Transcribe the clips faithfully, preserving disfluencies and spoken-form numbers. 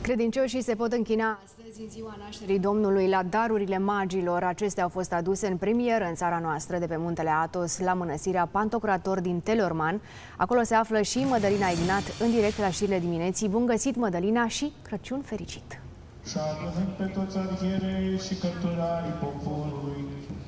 Credincioșii se pot închina astăzi, în ziua nașterii Domnului, la darurile magilor. Acestea au fost aduse în premieră în țara noastră, de pe muntele Athos, la mănăstirea Pantocrator din Teleorman. Acolo se află și Mădălina Ignat, în direct la știrile dimineții. Bun găsit, Mădălina, și Crăciun fericit! Și avem pe toți arhierei și cărturarii poporului.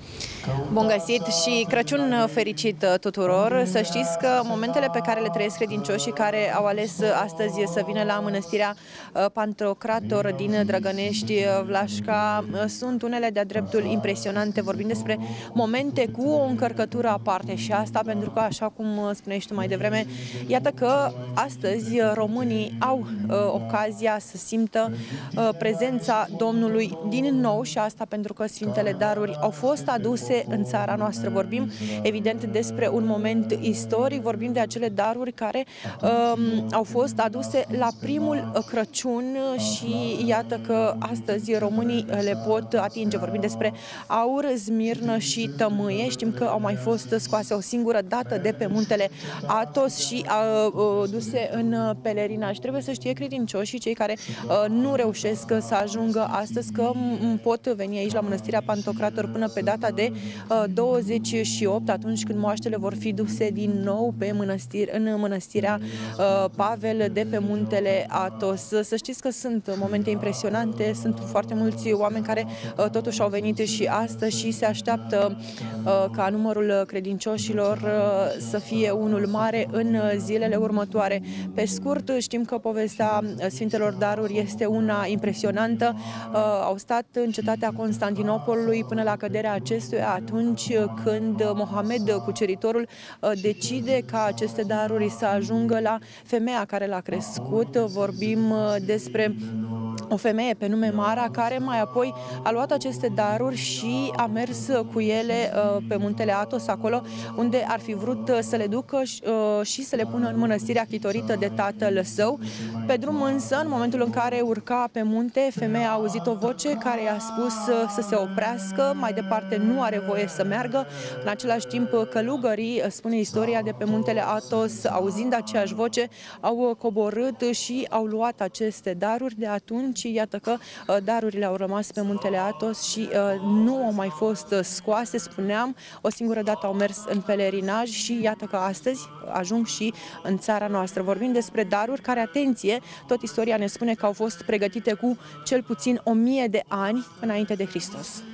Bun găsit și Crăciun fericit tuturor! Să știți că momentele pe care le trăiesc credincioșii care au ales astăzi să vină la mănăstirea Pantocrator din Drăgănești, Vlașca, sunt unele de-a dreptul impresionante. Vorbim despre momente cu o încărcătură aparte și asta pentru că, așa cum spuneai tu mai devreme, iată că astăzi românii au ocazia să simtă prezența Domnului din nou și asta pentru că Sfintele Daruri au fost aduse în țara noastră. Vorbim evident despre un moment istoric, vorbim de acele daruri care um, au fost aduse la primul Crăciun și iată că astăzi românii le pot atinge. Vorbim despre aur, smirnă și tămâie. Știm că au mai fost scoase o singură dată de pe muntele Athos și uh, duse în pelerinaj. Trebuie să știe credincioșii, cei care uh, nu reușesc să ajungă astăzi, că pot veni aici la mănăstirea Pantocrator până pe data de douăzeci și opt, atunci când moaștele vor fi duse din nou pe mănăstire, în mănăstirea Pavel de pe muntele Athos. Să știți că sunt momente impresionante, sunt foarte mulți oameni care totuși au venit și astăzi și se așteaptă ca numărul credincioșilor să fie unul mare în zilele următoare. Pe scurt, știm că povestea Sfintelor Daruri este una impresionantă. Au stat în cetatea Constantinopolului până la căderea acestuia, atunci când Mohamed, cuceritorul, decide ca aceste daruri să ajungă la femeia care l-a crescut. Vorbim despre o femeie pe nume Mara, care mai apoi a luat aceste daruri și a mers cu ele pe muntele Athos, acolo unde ar fi vrut să le ducă și să le pună în mănăstirea chitorită de tatăl său. Pe drum însă, în momentul în care urca pe munte, femeia a auzit o voce care i-a spus să se oprească, mai departe nu are voie să meargă. În același timp, călugării, spune istoria, de pe muntele Athos, auzind aceeași voce, au coborât și au luat aceste daruri. De atunci, iată că darurile au rămas pe muntele Athos și nu au mai fost scoase. Spuneam, o singură dată au mers în pelerinaj și iată că astăzi ajung și în țara noastră. Vorbim despre daruri care, atenție, tot istoria ne spune că au fost pregătite cu cel puțin o mie de ani înainte de Hristos.